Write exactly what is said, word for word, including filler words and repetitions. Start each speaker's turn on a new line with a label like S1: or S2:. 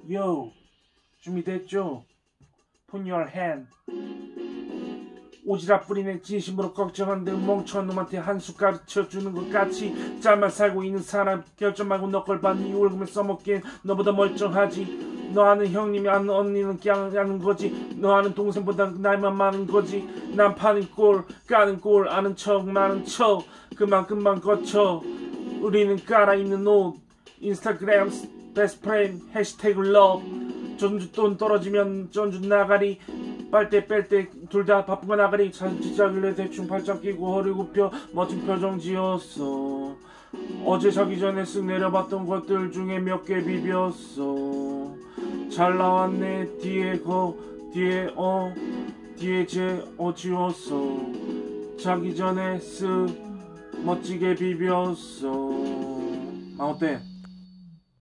S1: Yo, 준비됐죠? Put your hand. 오지랖 뿌리네 진심으로 걱정한데 멍청한 놈한테 한 수 가르쳐주는 것 같이 짤만 살고 있는 사람 결정 말고 너 걸 봐. 네 월급에 써먹기엔 너보다 멀쩡하지. 너 아는 형님이 아는 언니는 그냥 아는 거지. 너 아는 동생보다 나이만 많은 거지. 난 파는 꼴 까는 꼴 아는 척 많은 척 그만큼만 거쳐. 우리는 깔아입는 옷 인스타그램 베스트 프렌드 해시태그 러브. 전주 돈 떨어지면 전주 나가리. 빨대 뺄 때 둘 다 바쁜 거 나가리. 자기자길래 대충 팔짱 끼고 허리 굽혀 멋진 표정 지었어. 어제 자기 전에 쓱 내려봤던 것들 중에 몇 개 비볐어. 잘 나왔네. 뒤에 거 뒤에 어 뒤에 제 어 지웠어. 자기 전에 쓱 멋지게 비볐어. 아 어때?